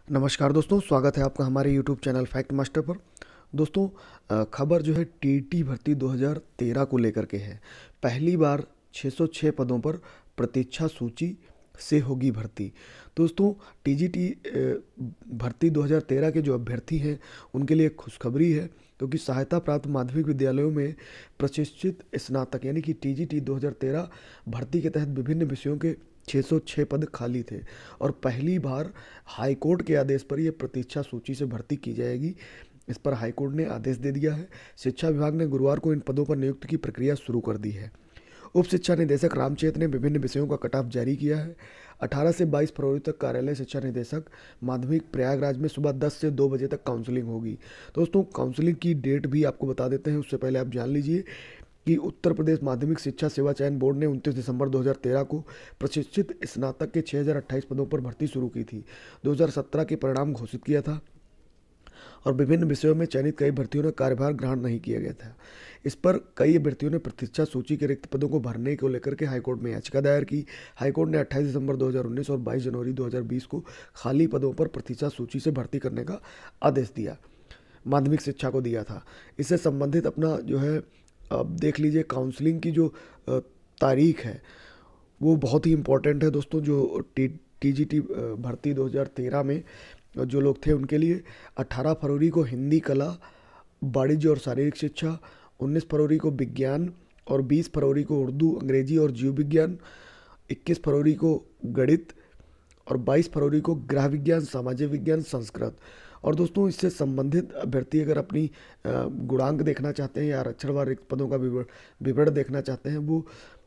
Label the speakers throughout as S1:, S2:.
S1: नमस्कार दोस्तों, स्वागत है आपका हमारे यूट्यूब चैनल फैक्ट मास्टर पर। दोस्तों, खबर जो है टीईटी भर्ती 2013 को लेकर के है। पहली बार 606 पदों पर प्रतीक्षा सूची से होगी भर्ती। दोस्तों, टीजीटी भर्ती 2013 के जो अभ्यर्थी हैं उनके लिए खुशखबरी है, क्योंकि सहायता प्राप्त माध्यमिक विद्यालयों में प्रशिक्षित स्नातक यानी कि टीजीटी 2013 भर्ती के तहत विभिन्न विषयों के 606 पद खाली थे और पहली बार हाईकोर्ट के आदेश पर यह प्रतीक्षा सूची से भर्ती की जाएगी। इस पर हाईकोर्ट ने आदेश दे दिया है। शिक्षा विभाग ने गुरुवार को इन पदों पर नियुक्ति की प्रक्रिया शुरू कर दी है। उप शिक्षा निदेशक रामचेत ने विभिन्न विषयों का कट ऑफ जारी किया है। 18 से 22 फरवरी तक कार्यालय शिक्षा निदेशक माध्यमिक प्रयागराज में सुबह 10 से 2 बजे तक काउंसलिंग होगी। दोस्तों, काउंसलिंग की डेट भी आपको बता देते हैं, उससे पहले आप जान लीजिए कि उत्तर प्रदेश माध्यमिक शिक्षा सेवा चयन बोर्ड ने 29 दिसंबर 2013 को प्रशिक्षित स्नातक के 6028 पदों पर भर्ती शुरू की थी। 2017 के परिणाम घोषित किया था और विभिन्न विषयों में चयनित कई भर्तियों ने कार्यभार ग्रहण नहीं किया गया था। इस पर कई अभ्यर्थियों ने प्रतीक्षा सूची के रिक्त पदों को भरने को लेकर के हाईकोर्ट में याचिका दायर की। हाईकोर्ट ने 28 दिसंबर 2019 और 22 जनवरी 2020 को खाली पदों पर प्रतीक्षा सूची से भर्ती करने का आदेश दिया, माध्यमिक शिक्षा को दिया था। इससे संबंधित अपना जो है, अब देख लीजिए, काउंसलिंग की जो तारीख है वो बहुत ही इम्पोर्टेंट है दोस्तों। जो टीजीटी भर्ती 2013 में जो लोग थे उनके लिए 18 फरवरी को हिंदी, कला, वाणिज्य और शारीरिक शिक्षा, 19 फरवरी को विज्ञान और 20 फरवरी को उर्दू, अंग्रेजी और जीव विज्ञान, 21 फरवरी को गणित और 22 फरवरी को गृह विज्ञान, सामाजिक विज्ञान, संस्कृत। और दोस्तों, इससे संबंधित अभ्यर्थी अगर अपनी गुणांक देखना चाहते हैं या आरक्षणवार रिक्त पदों का विवरण देखना चाहते हैं, वो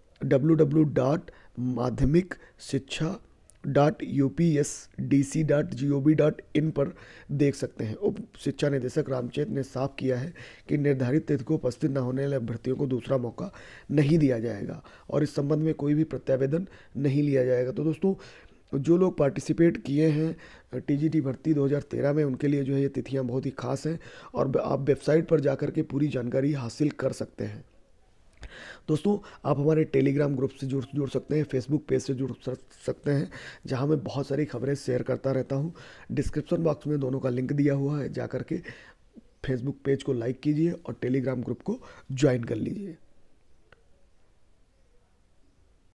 S1: www.madhyamikshikshha.upsdc.gov.in पर देख सकते हैं। उप शिक्षा निदेशक रामचेत ने साफ किया है कि निर्धारित तिथि को उपस्थित न होने वाले अभ्यर्थियों को दूसरा मौका नहीं दिया जाएगा और इस संबंध में कोई भी प्रत्यावेदन नहीं लिया जाएगा। तो दोस्तों, जो लोग पार्टिसिपेट किए हैं टीजीटी भर्ती 2013 में, उनके लिए जो है ये तिथियां बहुत ही खास हैं और आप वेबसाइट पर जाकर के पूरी जानकारी हासिल कर सकते हैं। दोस्तों, आप हमारे टेलीग्राम ग्रुप से जुड़ सकते हैं, फेसबुक पेज से जुड़ सकते हैं, जहां मैं बहुत सारी खबरें शेयर करता रहता हूं। डिस्क्रिप्शन बॉक्स में दोनों का लिंक दिया हुआ है, जाकर के फेसबुक पेज को लाइक कीजिए और टेलीग्राम ग्रुप को ज्वाइन कर लीजिए।